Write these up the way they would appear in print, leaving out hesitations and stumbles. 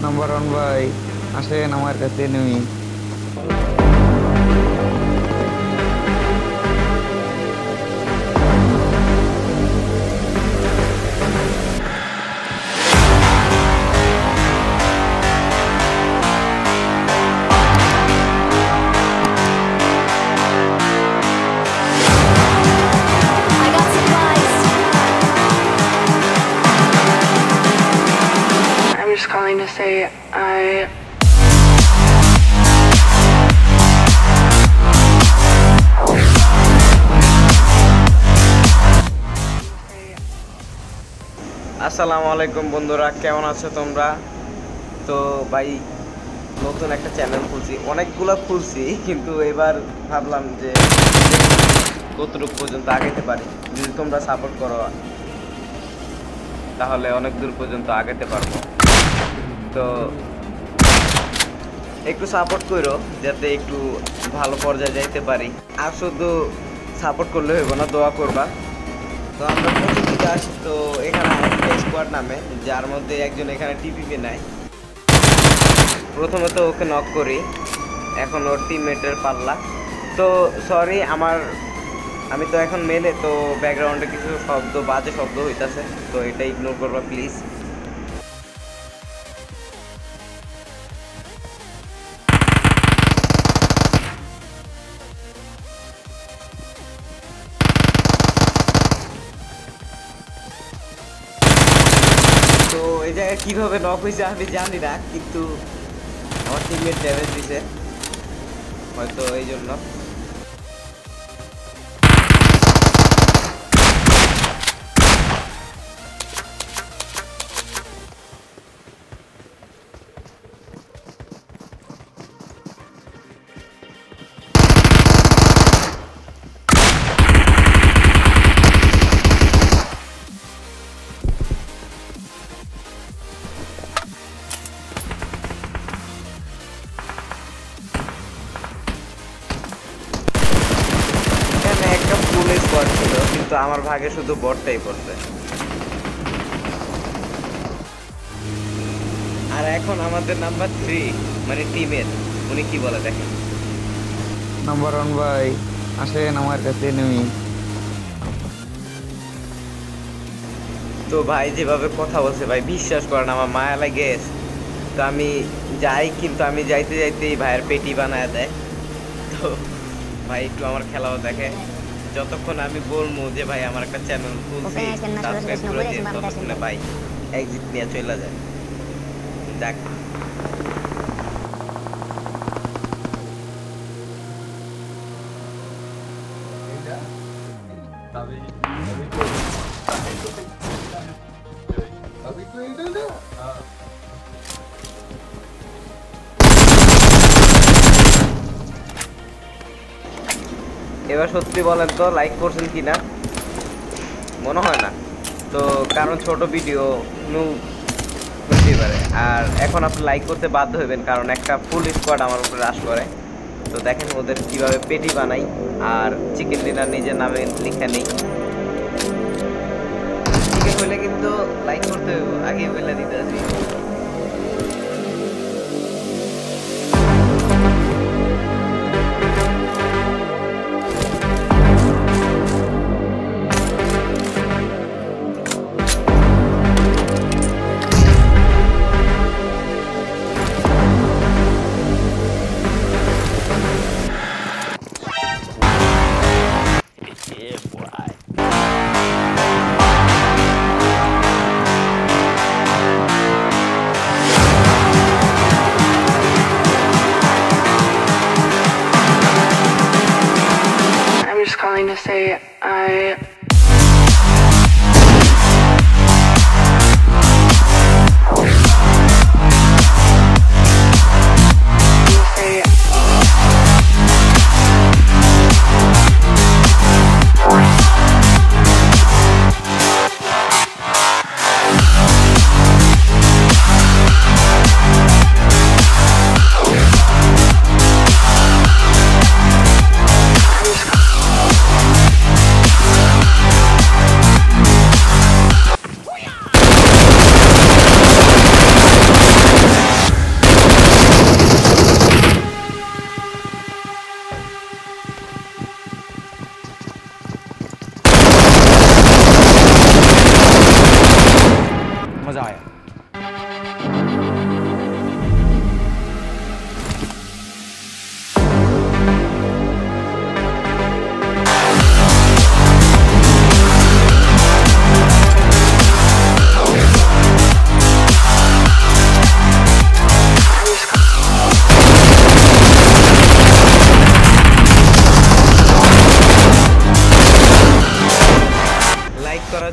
Number one ভাই, আসেন আমার কাছে নেই। I got supplies. I'm just calling to say I আসসালামু আলাইকুম বন্ধুরা, কেমন আছো তোমরা? তো ভাই, নতুন একটা চ্যানেল খুলছি, অনেকগুলো খুলছি, কিন্তু এবার ভাবলাম যে কতটুকু পর্যন্ত আগাইতে পারি। যদি তোমরা সাপোর্ট করো তাহলে অনেক দূর পর্যন্ত আগাতে পারবো। তো একটু সাপোর্ট করো যাতে একটু ভালো পর্যায়ে যাইতে পারি। আর শুধু সাপোর্ট করলে হইব না, দোয়া করবা। তো আমরা প্রথম দিকে আসি, তো এখানে আরেকটা স্কোয়াড নামে, যার মধ্যে একজন এখানে টিপিপি নেয়। প্রথমে তো ওকে নক করি, এখন ওর টিমমেটের পাল্লা। তো সরি, আমি তো এখন মেলে, তো ব্যাকগ্রাউন্ডে কিছু শব্দ, বাজে শব্দ হইতাছে, তো এটা ইগনোর করবা প্লিজ। তো এই জায়গায় কীভাবে নক হয়েছে আমি জানি না, কিন্তু আমার টিমমেট ড্যামেজ দিছে হয়তো এই জন্য। একটা ফুল স্কোয়াড ছিল, কিন্তু আমার ভাগে শুধু বটটাই পড়ছে। আর এখন আমাদের নাম্বার 3 মানে টিমের, উনি কি বলে দেখেন। নাম্বার ওয়ান ভাই, আসেন আমার কাছে নেই। তো ভাই যেভাবে কথা বলছে ভাই, বিশ্বাস করেন আমার মায়া লাগে। তো আমি যাই, কিন্তু আমি যাইতে যাইতেই ভাইয়ের পেটি বানায় দেয়। তো ভাই একটু আমার খেলাও দেখে। যতক্ষণ আমি বলবো যে ভাই আমার একটা চ্যানেল খুলছি, সাবস্ক্রাইব করে দিন, ততক্ষণে ভাই এক্সিট নিয়ে চলে যায়। দেখ এবার সত্যি বলেন তো লাইক করছেন কিনা? মনে হয় না, তো কারণ ছোট ভিডিও হতেই পারে। আর এখন আপনি লাইক করতে বাধ্য হবেন, কারণ একটা ফুল স্কোয়াড আমার উপরে রাশ করে। তো দেখেন ওদের কিভাবে পেটি বানাই, আর চিকেন ডিনার নিজের নামে লিখে নেই। চিকেন হইলে কিন্তু লাইক করতে হইব, আগে বলে দিতে আসি।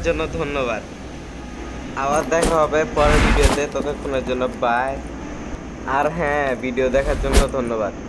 জন্য ধন্যবাদ। আবার দেখা হবে পরের ভিডিওতে, ততক্ষণের জন্য বাই। আর হ্যাঁ, ভিডিও দেখার জন্য ধন্যবাদ।